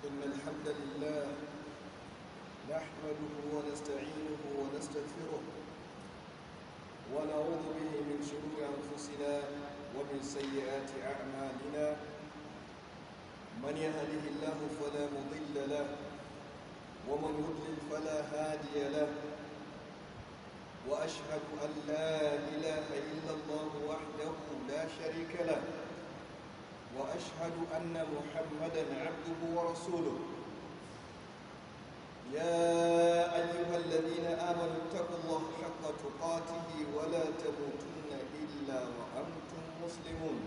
إن الحمد لله نحمده ونستعينه ونستغفره ونعوذ به من شرور أنفسنا ومن سيئات أعمالنا. من يهده الله فلا مضل له ومن يضلل فلا هادي له، وأشهد أن لا إله إلا الله وحده لا شريك له، وأشهد أن محمدًا عبده ورسوله. يا أيها الذين آمنوا اتقوا الله حق تقاته ولا تموتن إلا وأنتم مسلمون.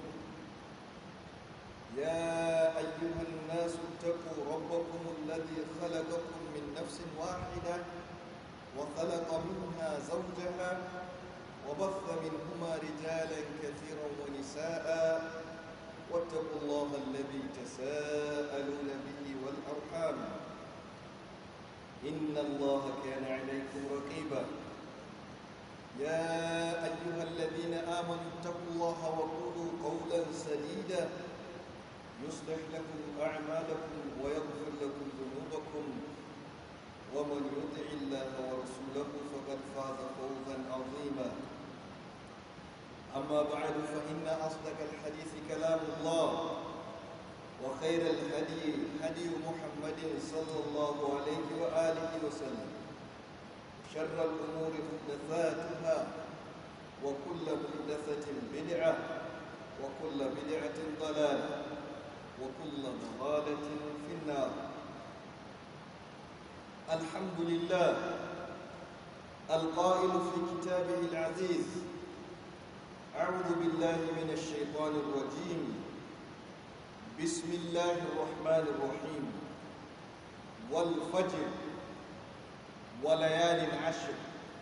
يا أيها الناس اتقوا ربكم الذي خلقكم من نفس واحدة وخلق منها زوجها وبث منهما رجالا كثيرا ونساء، واتقوا الله الذي تساءلون به والأرحام إن الله كان عليكم رقيبا. يا أيها الذين آمنوا اتقوا الله وقولوا قولا سديدا يصلح لكم أعمالكم ويغفر لكم ذنوبكم، ومن يطع الله ورسوله فقد فاز فوزا عظيما. أما بعد، فإن أصدق الحديث كلام الله، وخير الهدي هدي محمد صلى الله عليه وآله وسلم، شر الأمور محدثاتها، وكل محدثة بدعة، وكل بدعة ضلالة، وكل ضلالة في النار. الحمد لله القائل في كتابه العزيز: أعوذ بالله من الشيطان الرجيم، بسم الله الرحمن الرحيم، والفجر وليال عشر.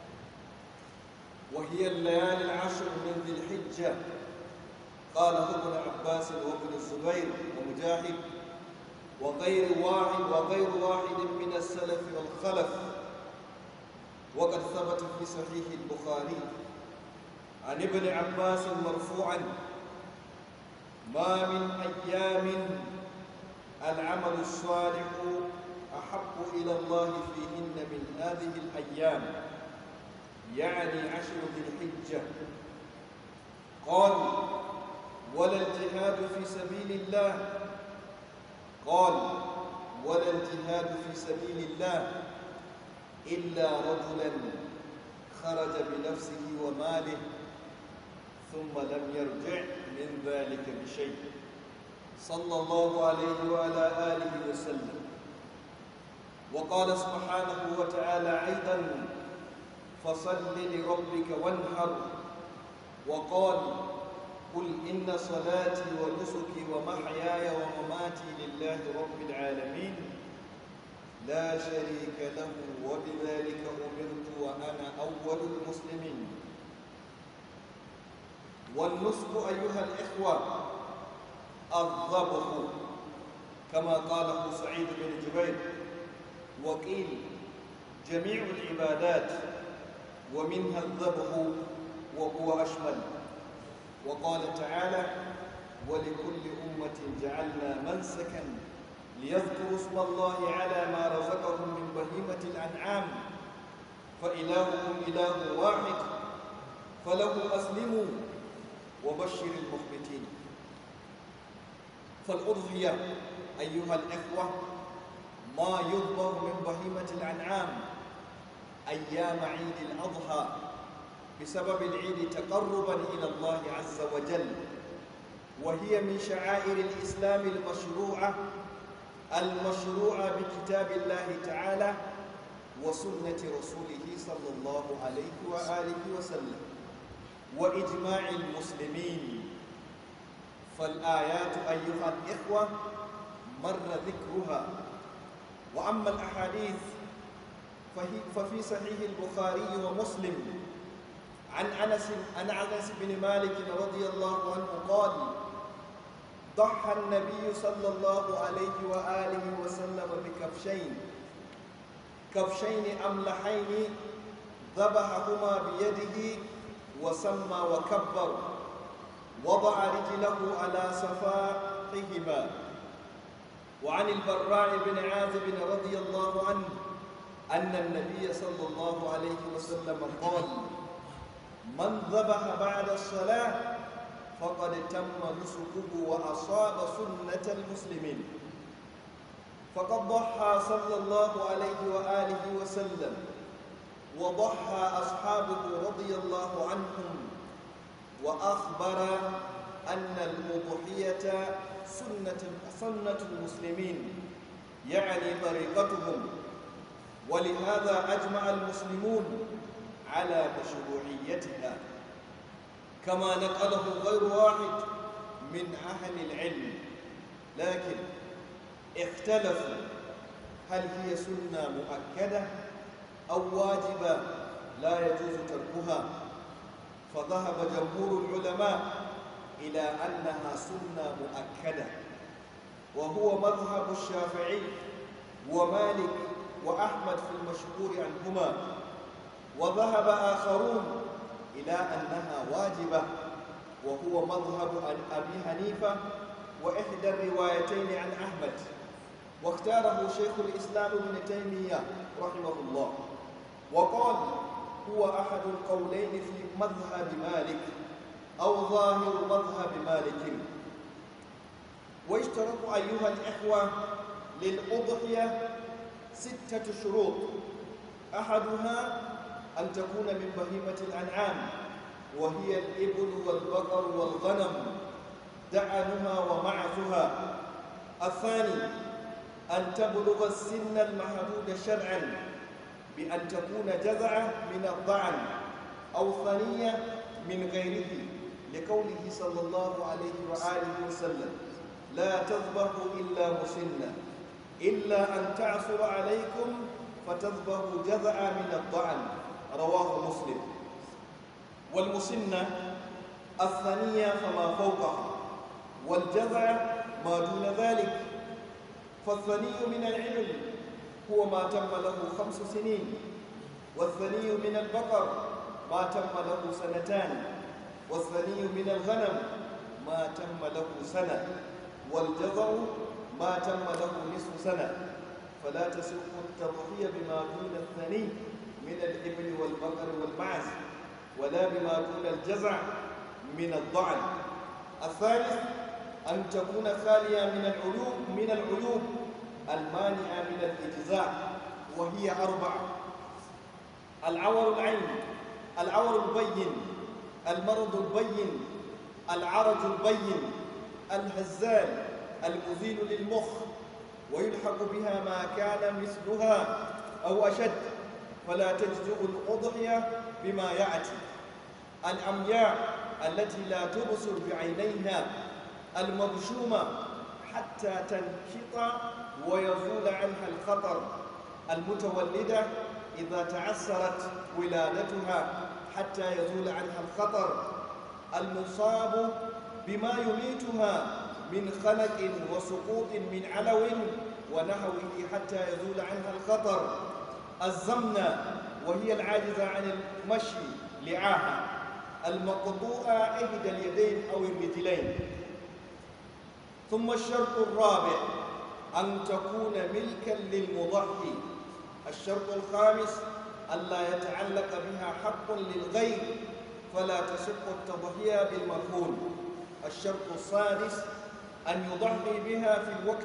وهي الليالي العشر من ذي الحجة، قاله ابن عباس وابن الزبير ومجاهد وغير واحد من السلف والخلف. وقد ثبت في صحيح البخاري عن ابن عباس مرفوعا: ما من أيام العمل الصالح أحب إلى الله فيهن من هذه الأيام، يعني عشر ذي الحجة. قال: ولا الجهاد في سبيل الله؟ قال: ولا الجهاد في سبيل الله إلا رجلا خرج بنفسه وماله ثم لم يرجع من ذلك بشيء، صلى الله عليه وعلى آله وسلم. وقال سبحانه وتعالى أيضا: فصل لربك وانحر. وقال: قل إن صلاتي ونسكي ومحياي ومماتي لله رب العالمين لا شريك له وبذلك أمرت وأنا أول المسلمين. والنسك أيها الإخوة الذبح، كما قاله سعيد بن جبير. وقيل جميع العبادات، ومنها الذبح وهو أشمل. وقال تعالى: ولكل أمة جعلنا منسكا ليذكروا اسم الله على ما رزقهم من بهيمة الأنعام فإلهكم إله واحد فله أسلموا وبشر المخبتين. فالأضحية أيها الإخوة ما يذبح من بهيمة الأنعام أيام عيد الأضحى بسبب العيد تقربا إلى الله عز وجل، وهي من شعائر الإسلام المشروعة بكتاب الله تعالى وسنة رسوله صلى الله عليه وآله وسلم وإجماع المسلمين. فالآيات أيها الإخوة مر ذكرها. وأما الأحاديث ففي صحيح البخاري ومسلم عن أنس بن مالك رضي الله عنه قال: ضحى النبي صلى الله عليه وآله وسلم كبشين أملحين ذبحهما بيده وسمى وكبر، وضع رجله على صفاحهما وعن البراء بن عازب رضي الله عنه أن النبي صلى الله عليه وسلم قال: من ذبح بعد الصلاة فقد تم نسكه وأصاب سنة المسلمين. فقد ضحى صلى الله عليه وآله وسلم وضحى أصحابه رضي الله عنهم، وأخبر أن الأضحية سنة المسلمين، يعني طريقتهم، ولهذا أجمع المسلمون على مشروعيتها، كما نقله غير واحد من أهل العلم، لكن اختلفوا هل هي سنة مؤكدة أو واجبة لا يجوز تركها. فذهب جمهور العلماء إلى أنها سنة مؤكدة، وهو مذهب الشافعي ومالك وأحمد في المشهور عنهما. وذهب آخرون إلى أنها واجبة، وهو مذهب أبي حنيفة وإحدى الروايتين عن أحمد، واختاره شيخ الإسلام ابن تيمية رحمه الله، وقال هو أحد القولين في مذهب مالك أو ظاهر مذهب مالك. واشترط أيها الإخوة للأضحية 6 شروط، أحدها أن تكون من بهيمة الأنعام، وهي الإبل والبقر والغنم دعنها ومعزها. الثاني أن تبلغ السن المحدود شرعا بأن تكون جذعة من الضعن أو ثنية من غيره، لقوله صلى الله عليه وآله وسلم: لا تذبحوا إلا مسنة إلا أن تعثر عليكم فتذبحوا جذعة من الضعن، رواه مسلم. والمسنة الثنية فما فوقها، والجذعة ما دون ذلك. فالثني من العلم هو ما تم له 5 سنين، والثني من البقر ما تم له 2 سنين، والثني من الغنم ما تم له 1 سنة، والجذع ما تم له نصف سنة. فلا تصح التضحية بما دون الثني من الإبل والبقر والمعز، ولا بما دون الجذع من الضعن. الثالث أن تكون خالية من العيوب المانعة من الإجزاء، وهي 4: العور العين، العور البين، المرض البين، العرج البين، الهزال المزيل للمخ، ويلحق بها ما كان مثلها أو أشد، فلا تجزئ الأضحية بما يأتي: العمياء التي لا تبصر بعينيها، المبشومة حتى تنشط ويزول عنها الخطر، المتولدة إذا تعسرت ولادتها حتى يزول عنها الخطر، المصاب بما يميتها من خنق وسقوط من علو ونحوه حتى يزول عنها الخطر، الزمنة وهي العاجزة عن المشي لعاهة، المقطوعة إحدى اليدين أو الرجلين. ثم الشرط الرابع أن تكون ملكا للمضحي. الشرط الخامس ألا يتعلق بها حق للغير، فلا تصح التضحية بالمكون. الشرط السادس أن يضحي بها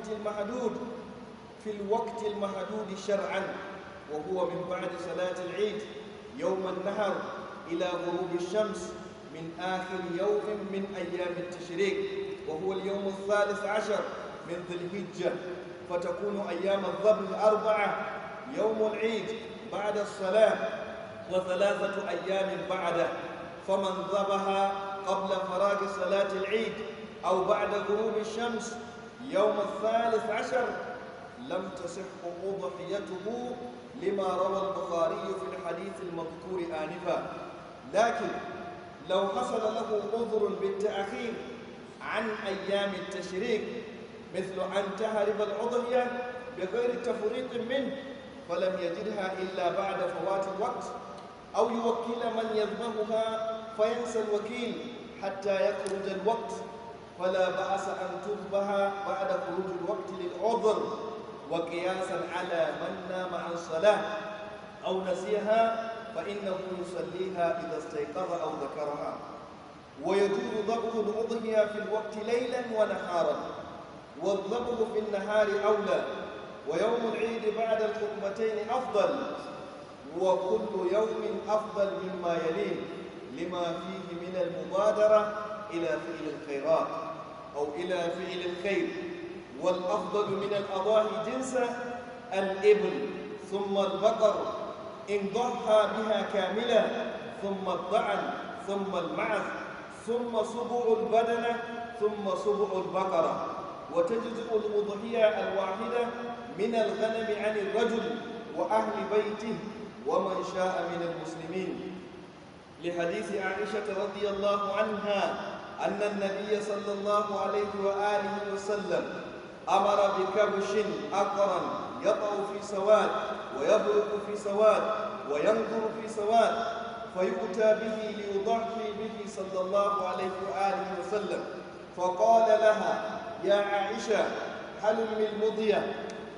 في الوقت المحدود شرعا، وهو من بعد صلاة العيد يوم النحر إلى غروب الشمس من آخر يوم من أيام التشريق، وهو اليوم 13 من ذي الحجة، فتكون أيام الذبح 4: يوم العيد بعد الصلاة، و3 أيام بعده. فمن ذبح قبل فراغ صلاة العيد أو بعد غروب الشمس يوم 13 لم تصح أضحيته، لما روى البخاري في الحديث المذكور آنفا. لكن لو حصل له عذر بالتأخير عن أيام التشريق، مثل أن تهرب الأضحية بغير تفريط منه فلم يجدها إلا بعد فوات الوقت، أو يوكل من يذبحها فينسى الوكيل حتى يخرج الوقت، فلا بأس أن تذبح بعد خروج الوقت للعذر، وقياسا على من نام عن صلاة أو نسيها فإنه يصليها إذا استيقظ أو ذكرها. ويجوز ذبح الأضحية في الوقت ليلا ونهارا، والذبح في النهار أولى، ويوم العيد بعد الخطبتين أفضل، وكل يوم أفضل مما يليه لما فيه من المبادرة إلى فعل الخيرات أو إلى فعل الخير. والأفضل من الأضاحي جنس الإبل، ثم البقر إن ضحى بها كاملة، ثم الضعن، ثم المعز، ثم سبع البدنة، ثم سبع البقرة. وتجزئ الأضحية الواحدة من الغنم عن الرجل وأهل بيته ومن شاء من المسلمين، لحديث عائشة رضي الله عنها أن النبي صلى الله عليه وآله وسلم أمر بكبش أقرا يطأ في سواد ويبرق في سواد وينظر في سواد، فيؤتى به ليضحي به صلى الله عليه وآله وسلم. فقال لها: يا عائشة حلم المضية.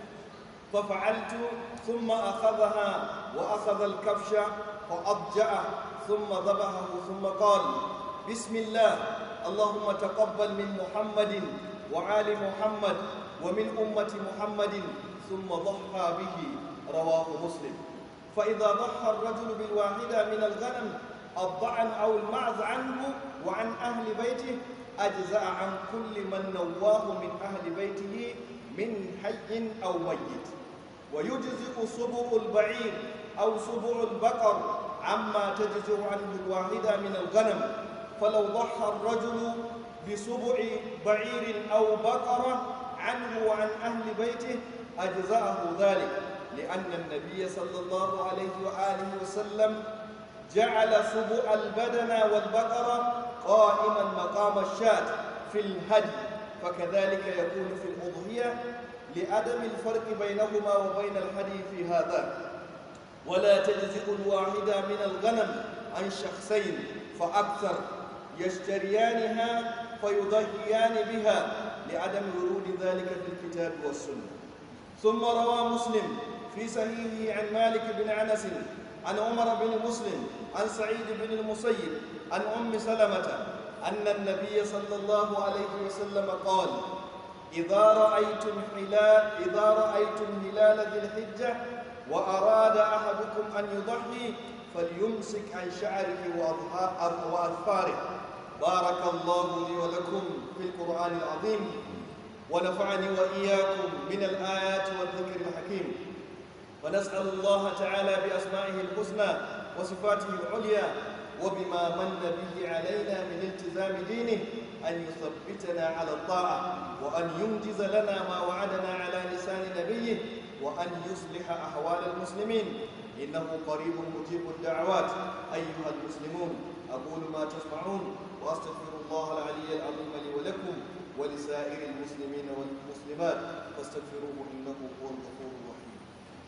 ففعلت، ثم أخذها وأخذ الكبش فأضجعه ثم ذبحه، ثم قال: بسم الله، اللهم تقبل من محمد وآل محمد ومن أمة محمد، ثم ضحى به. رواه مسلم. فإذا ضحى الرجل بالواحدة من الغنم الضعن أو المعز عنه وعن أهل بيته أجزأ عن كل من نواه من أهل بيته من حي أو ميت. ويجزئ سبع البعير أو سبع البقر عما تجزئ عنه الواحدة من الغنم. فلو ضحى الرجل بسبع بعير أو بقرة عنه وعن أهل بيته أجزأه ذلك، لأن النبي صلى الله عليه وآله وسلم جعل سبع البدن والبقرة قائما مقام الشاة في الهدي، فكذلك يكون في الأضحية لعدم الفرق بينهما وبين الهدي في هذا. ولا تجزئ الواحدة من الغنم عن شخصين فأكثر يشتريانها فيضحيان بها، لعدم ورود ذلك في الكتاب والسنة. ثم روى مسلم في صحيحه عن مالك بن أنس عن عمر بن مسلم عن سعيد بن المسيب عن أم سلمة أن النبي صلى الله عليه وسلم قال: إذا رأيتم هلال ذي الحجة وأراد أحدكم أن يضحي فليمسك عن شعره وأظفاره. بارك الله لي ولكم في القرآن العظيم، ونفعني وإياكم من الآيات والذكر الحكيم. ونسأل الله تعالى بأسمائه الحسنى وصفاته العليا وبما من به علينا من التزام دينه أن يثبتنا على الطاعة، وأن ينجز لنا ما وعدنا على لسان نبيه، وأن يصلح أحوال المسلمين، إنه قريب مجيب الدعوات. أيها المسلمون، أقول ما تسمعون وأستغفر الله العلي العظيم لي ولكم ولسائر المسلمين والمسلمات، فاستغفروه إنه هو الغفور الرحيم.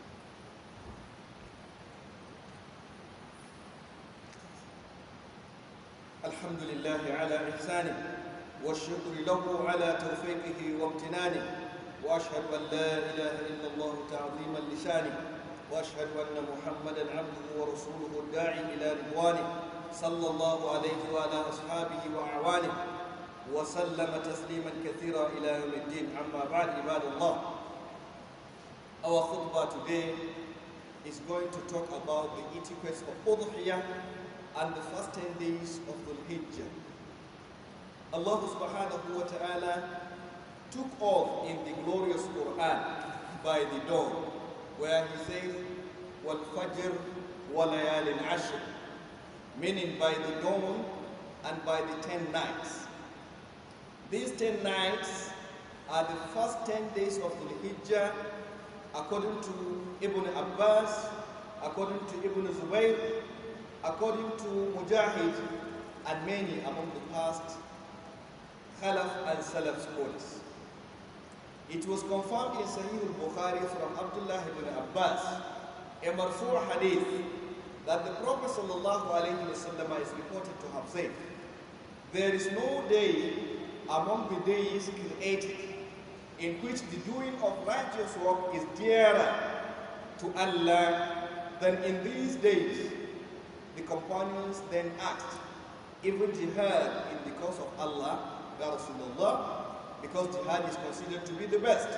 الحمد لله على إحسانه، والشكر له على توفيقه وامتنانه، وأشهد أن لا إله إلا الله تعظيما لشانه، وأشهد أن محمدا عبده ورسوله الداعي إلى رضوانه، صلى الله عليه وعلى أصحابه وأعوانه وسلم تسليما كثيرا إلى يوم الدين. أما بعد، عباد الله, our khutbah today is going to talk about the etiquette of Udhiyah and the first 10 days of Dhul Hijjah. Allah subhanahu wa ta'ala took off in the glorious Quran by the dawn, where he says, وَالْفَجْرِ وَلَيَالٍ عَشْرٍ, meaning by the dawn and by the 10 nights. These 10 nights are the first 10 days of the Hijjah, according to Ibn Abbas, according to Ibn Zubayr, according to Mujahid, and many among the past Khalaf and Salaf scholars. It was confirmed in Sahih al-Bukhari from Abdullah ibn Abbas, a marfu' hadith, that the Prophet ﷺ is reported to have said, there is no day among the days created, in which the doing of righteous work is dearer to Allah than in these days. The companions then asked, even jihad in the cause of Allah, Ya Rasulullah, because jihad is considered to be the best.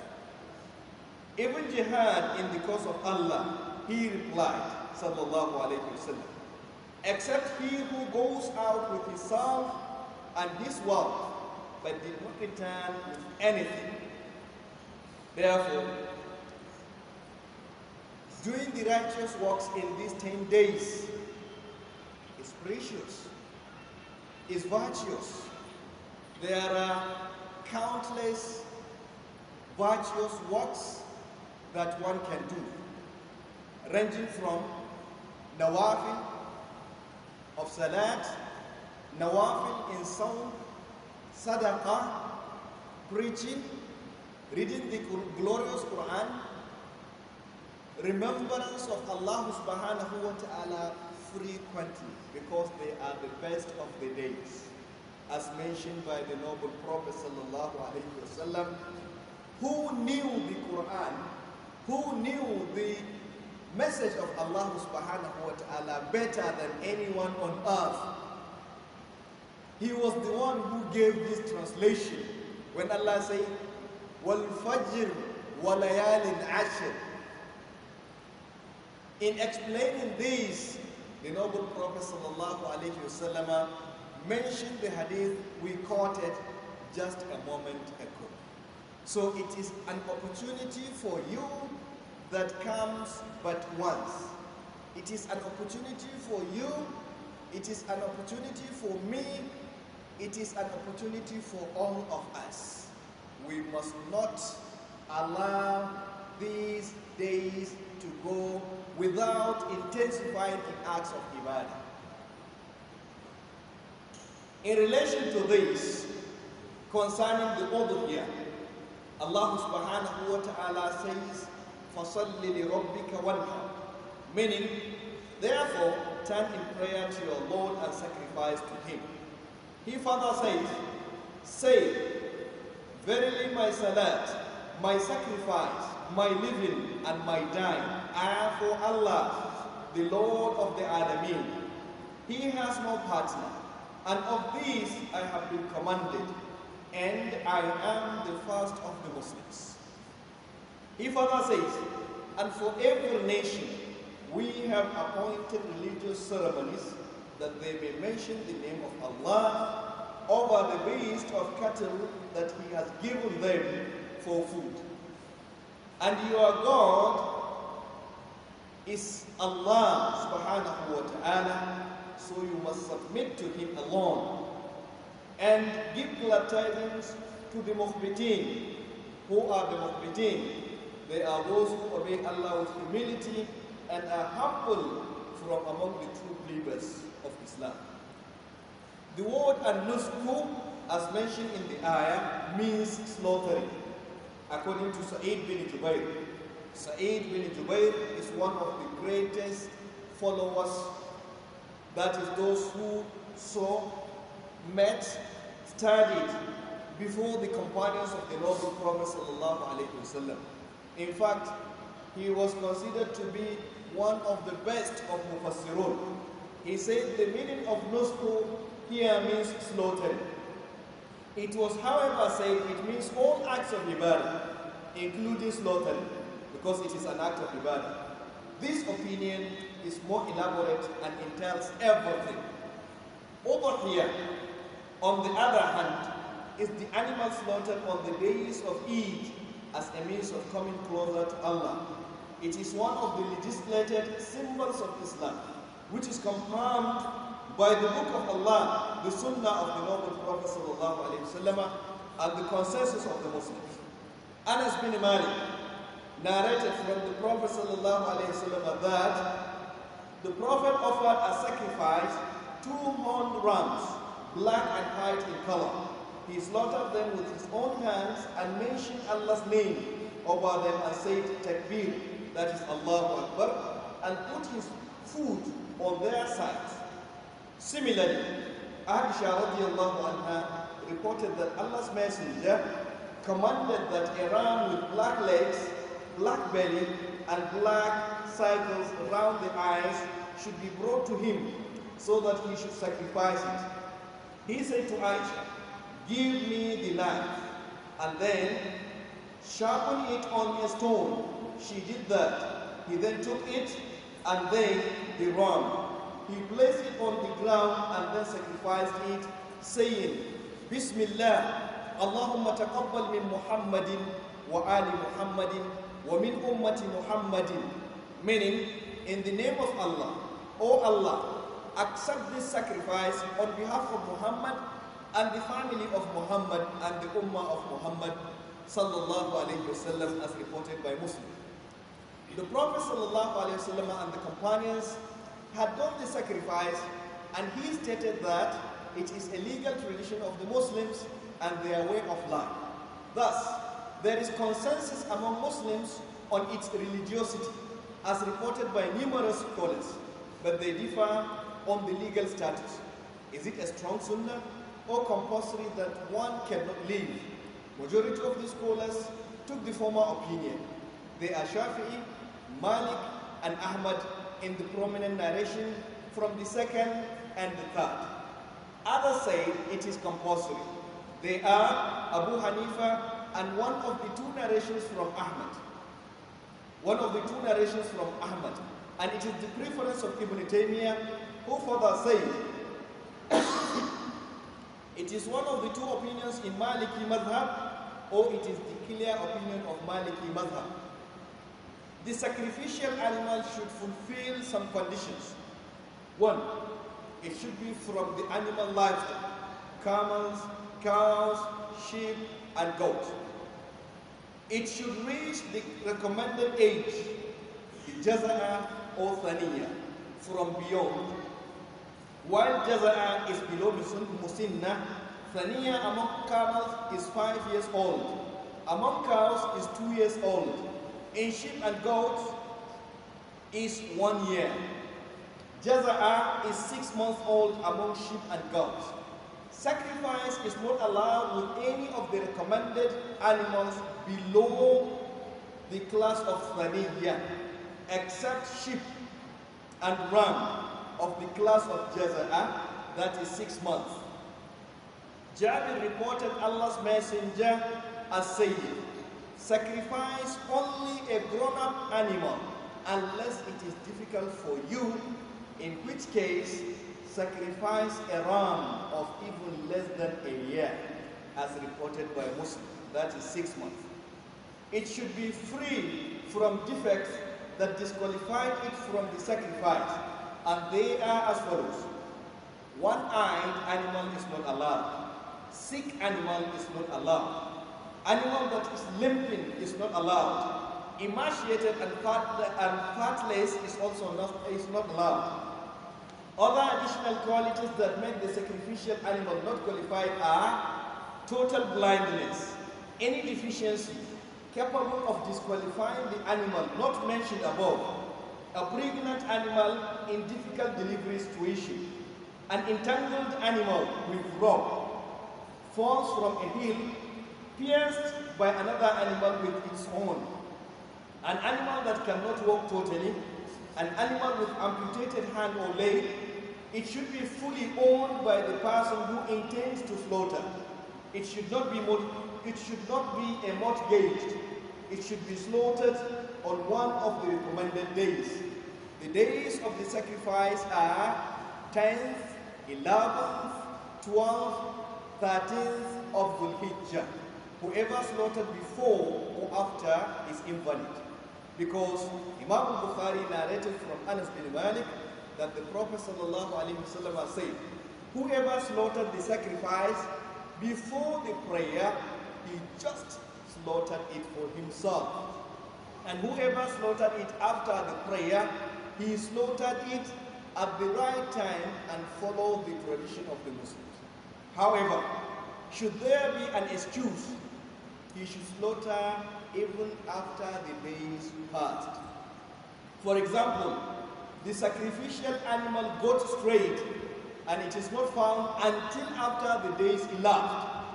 Even jihad in the cause of Allah, he replied, sallallahu alayhi wasallam, except he who goes out with his self and his wealth, but did not return with anything. Therefore, doing the righteous works in these 10 days is precious, is virtuous. There are countless virtuous works that one can do, ranging from nawafil of salat, nawafil in sawm, sadaqah, preaching, reading the glorious Quran, remembrance of Allah subhanahu wa ta'ala frequently, because they are the best of the days, as mentioned by the noble Prophet sallallahu alaihi wasallam, who knew the Quran, who knew the message of Allah subhanahu wa ta'ala better than anyone on earth. He was the one who gave this translation when Allah said, وَالْفَجْرِ وَلَيَالٍ عَشْرٍ. In explaining this, the noble Prophet sallallahu alaihi wasallam mentioned the hadith we quoted just a moment ago. So it is an opportunity for you that comes but once. It is an opportunity for you, it is an opportunity for me, it is an opportunity for all of us. We must not allow these days to go without intensifying in acts of ibadah. In relation to this, concerning the udhiyah, Allah subhanahu wa ta'ala says, فَصَلِّ لِرَبِّكَ وَانْحَرْ, meaning, therefore, turn in prayer to your Lord and sacrifice to Him. He further says, say, verily my salat, my sacrifice, my living and my dying are for Allah, the Lord of the Alameen. He has no partner, and of these I have been commanded, and I am the first of the Muslims. He further says, and for every nation we have appointed religious ceremonies that they may mention the name of Allah over the beast of cattle that He has given them for food. And your God is Allah subhanahu wa ta'ala, so you must submit to Him alone. And give glad tidings to the mukhbitin. Who are the mukhbitin? They are those who obey Allah with humility and are humble from among the true believers of Islam. The word an-nusku, as mentioned in the ayah, means slaughtering, according to Sa'id bin Jubair. Sa'id bin Jubair is one of the greatest followers, that is those who saw, met, studied before the companions of the noble Prophet sallallahu alaihi wasallam. In fact, he was considered to be one of the best of Mufassirun. He said the meaning of nusku here means slaughtering. It was, however, said it means all acts of ibadah, including slaughtering, because it is an act of ibadah. This opinion is more elaborate and entails everything. Over here, on the other hand, is the animal slaughtered on the days of Eid as a means of coming closer to Allah. It is one of the legislated symbols of Islam, which is confirmed by the Book of Allah, the Sunnah of the noble Prophet sallallahu alaihi wasallam, and the consensus of the Muslims. Anas bin Malik narrated from the Prophet sallallahu alaihi wasallam that the Prophet offered a sacrifice 2 horned rams, black and white in color. He slaughtered them with his own hands and mentioned Allah's name over them and said takbir, that is Allahu Akbar, and put his food on their sides. Similarly, Aisha radiallahu anha reported that Allah's Messenger commanded that a ram with black legs, black belly, and black circles around the eyes should be brought to him so that he should sacrifice it. He said to Aisha, "Give me the knife and then sharpen it on a stone." She did that. He then took it and then the ram. He placed it on the ground and then sacrificed it, saying, "Bismillah, Allahumma taqabbal min Muhammadin wa ali Muhammadin wa min ummati Muhammadin." Meaning, in the name of Allah, O Allah, accept this sacrifice on behalf of Muhammad and the family of Muhammad and the ummah of Muhammad sallallahu alayhi wasallam, as reported by Muslim. The Prophet sallallahu alayhi wasallam and the companions had done the sacrifice, and he stated that it is a legal tradition of the Muslims and their way of life. Thus, there is consensus among Muslims on its religiosity, as reported by numerous scholars, but they differ on the legal status. Is it a strong sunnah or compulsory that one cannot leave? Majority of the scholars took the former opinion. They are Shafi'i, Malik, and Ahmad in the prominent narration from the second and the third. Others say it is compulsory. They are Abu Hanifa and one of the two narrations from Ahmad. One of the two narrations from Ahmad. And it is the preference of Ibn Taymiyyah, who further says it is one of the two opinions in Maliki Madhab, or it is the clear opinion of Maliki Madhab. The sacrificial animal should fulfill some conditions. One, it should be from the animal livestock: camels, cows, sheep, and goats. It should reach the recommended age, the jaza'a or thaniya, from beyond. While jaza'a is below musinna, thaniya among camels is 5 years old. Among cows is 2 years old. In sheep and goats is 1 year. Jaza'a is 6 months old among sheep and goats. Sacrifice is not allowed with any of the recommended animals below the class of Thaniya, except sheep and ram of the class of Jaza'a, that is 6 months. Jabir reported Allah's Messenger as saying, "Sacrifice only a grown-up animal unless it is difficult for you, in which case sacrifice a ram of even less than a year," as reported by Muslim, that is 6 months. It should be free from defects that disqualify it from the sacrifice, and they are as follows. One-eyed animal is not allowed. Sick animal is not allowed. Animal that is limping is not allowed. Emaciated and fatless is also not allowed. Other additional qualities that make the sacrificial animal not qualified are total blindness, any deficiency capable of disqualifying the animal not mentioned above, a pregnant animal in difficult delivery situation, an entangled animal with rope, falls from a hill, pierced by another animal with its horn, an animal that cannot walk totally, an animal with amputated hand or leg. It should be fully owned by the person who intends to slaughter. It should not be a mortgaged. It should be slaughtered on one of the recommended days. The days of the sacrifice are 10th, 11th, 12th, 13th of Dhul Hijjah. Whoever slaughtered before or after is invalid. Because Imam al-Bukhari narrated from Anas bin Malik that the Prophet ﷺ said, whoever slaughtered the sacrifice before the prayer, he just slaughtered it for himself. And whoever slaughtered it after the prayer, he slaughtered it at the right time and followed the tradition of the Muslims. However, should there be an excuse, he should slaughter even after the days passed. For example, the sacrificial animal got strayed and it is not found until after the days elapsed.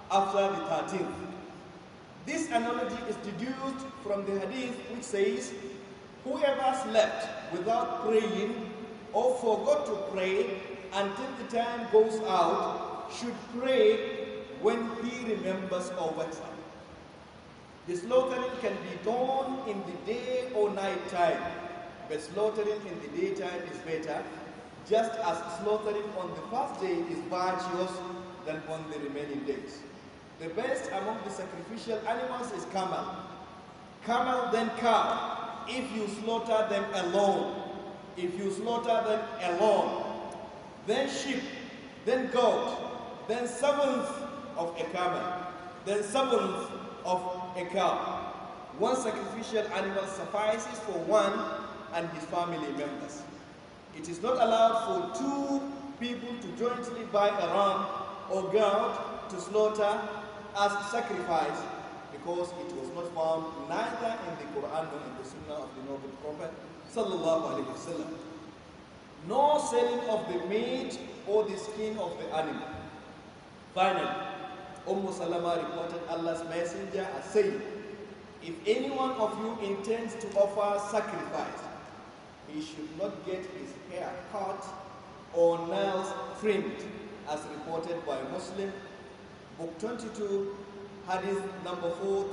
after the 13th. This analogy is deduced from the hadith which says, whoever slept without praying or forgot to pray until the time goes out should pray when he remembers or wakes up. The slaughtering can be done in the day or night time, but slaughtering in the daytime is better, just as slaughtering on the first day is virtuous than on the remaining days. The best among the sacrificial animals is camel. Camel, then cow, if you slaughter them alone. If you slaughter them alone. Then sheep, then goat, then seventh of a camel, then seventh of a cow. One sacrificial animal suffices for one and his family members. It is not allowed for two people to jointly buy a ram or goat to slaughter as sacrifice, because it was not found neither in the Quran nor in the Sunnah of the Noble Prophet sallallahu alaihi wasallam. No selling of the meat or the skin of the animal. Finally, Salama reported Allah's messenger as saying, if any one of you intends to offer sacrifice, he should not get his hair cut or nails trimmed, as reported by Muslim, book 22, hadith number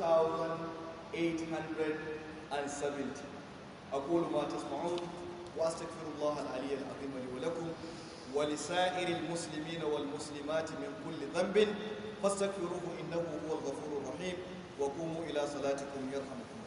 4870. أقول ما تسمعون وأستغفر الله العلي العظيم لي ولكم ولسائر المسلمين والمسلمات من كل ذنب فاستغفروه إنه هو الغفور الرحيم وقوموا إلى صلاتكم يرحمكم.